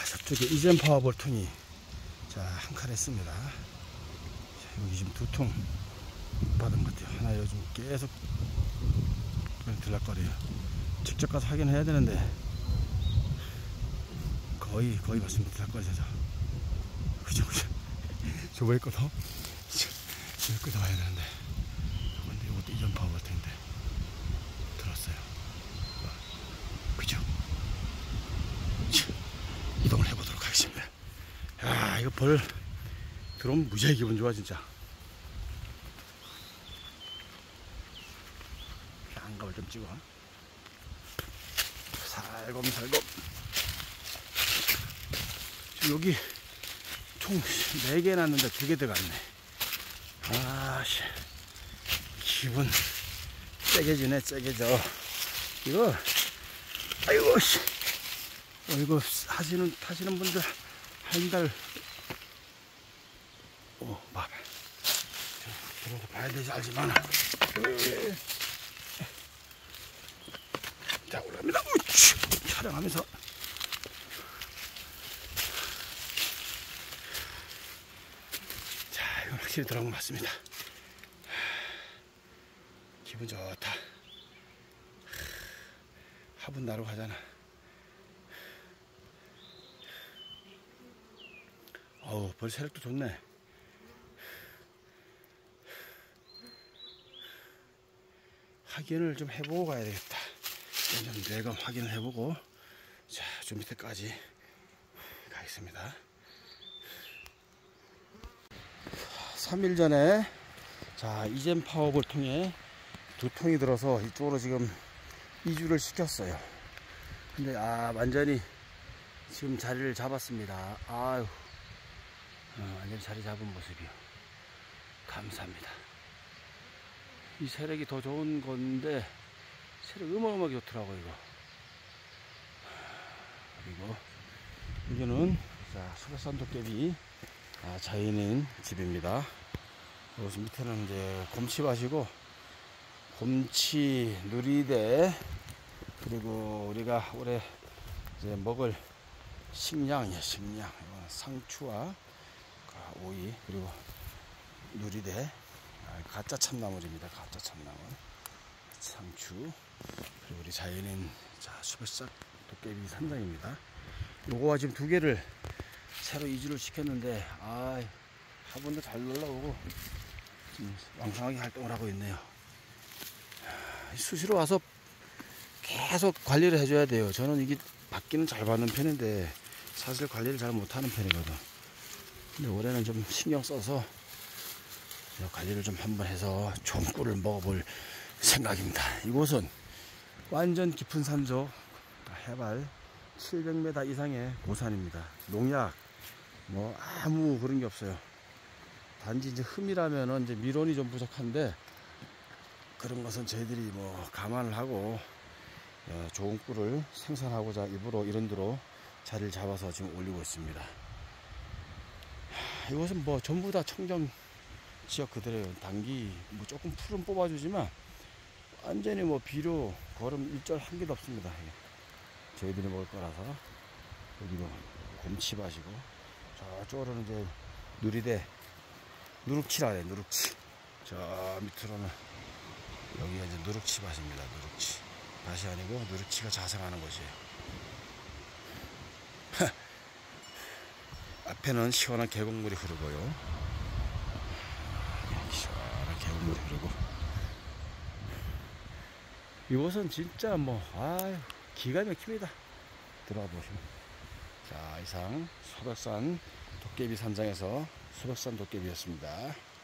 저쪽에 이젠 파워볼통이 자, 한 칸 했습니다. 자, 여기 지금 2통 받은 것 같아요. 하나 요즘 계속 들락거려요. 직접 가서 확인해야 되는데 거의 맞습니다. 들락거리죠. 그죠? 저번에 거도 저번에 거도 와야 되는데 근데 이것도 이전 파워볼통인데 들었어요. 그죠? 이동을 해보도록 하겠습니다. 야, 이거 벌 들어오면 무지하게 기분 좋아 진짜. 안갑을 좀 찍어. 살검. 여기 총 4개 났는데 2개 들어갔네. 아씨, 기분 째게지네, 째게져. 이거, 아이고, 씨. 이거 타시는 분들 한 달, 봐봐. 들어서 봐야 되지, 알지만. 자, 올라갑니다. 우치! 촬영하면서. 자, 이건 확실히 들어간 것 같습니다. 기분 좋다. 화분 나러 가잖아. 어우, 벌 세력도 좋네. 확인을 좀 해보고 가야 되겠다. 좀 내가 확인을 해보고, 자, 저 밑에까지 가겠습니다. 3일 전에, 자, 이젠 파워볼통에 2통이 들어서 이쪽으로 지금 이주를 시켰어요. 근데, 완전히 지금 자리를 잡았습니다. 아유, 완전히 자리 잡은 모습이요. 감사합니다. 이 세력이 더 좋은 건데, 세력 어마어마하게 좋더라고요, 이거. 그리고, 여기는, 자, 수백산 도깨비, 자연인 집입니다. 여기 밑에는 이제 곰치밭이고, 곰치, 누리대, 그리고 우리가 올해 이제 먹을 식량이에요, 식량. 상추와 오이, 그리고 누리대, 가짜 참나물입니다. 가짜 참나물. 상추, 그리고 우리 자연인, 자, 수백산 도깨비 산장입니다. 요거와 지금 2개를 새로 이주를 시켰는데, 화분도 잘 놀러오고, 지금 왕성하게 활동을 하고 있네요. 수시로 와서 계속 관리를 해줘야 돼요. 저는 이게 받기는 잘 받는 편인데, 사실 관리를 잘 못하는 편이거든. 근데 올해는 좀 신경 써서 관리를 좀 한번 해서 좋은 꿀을 먹어볼 생각입니다. 이곳은 완전 깊은 산죠. 해발 700m 이상의 고산입니다. 농약 아무 그런 게 없어요. 단지 이제 흠이라면은 이제 미론이 좀 부족한데, 그런 것은 저희들이 감안을 하고 좋은 꿀을 생산하고자 일부러 이런 데로 자리를 잡아서 지금 올리고 있습니다. 이것은 전부 다 청정 지역 그대로예요. 단기 조금 풀은 뽑아주지만 완전히 비료, 거름 일절 한 개도 없습니다. 저희들이 먹을 거라서. 여기도 곰치밭이고, 저쪽으로는 이제 누리대, 누룩치라 해요. 누룩치. 저 밑으로는 여기가 이제 누룩치밭입니다. 누룩치 밭이 아니고 누룩치가 자생하는 곳이에요. 앞에는 시원한 계곡물이 흐르고요. 시원한 계곡물이 흐르고, 이곳은 진짜 기가 막힙니다. 들어가 보시면. 자, 이상 소백산 도깨비 산장에서 소백산 도깨비였습니다.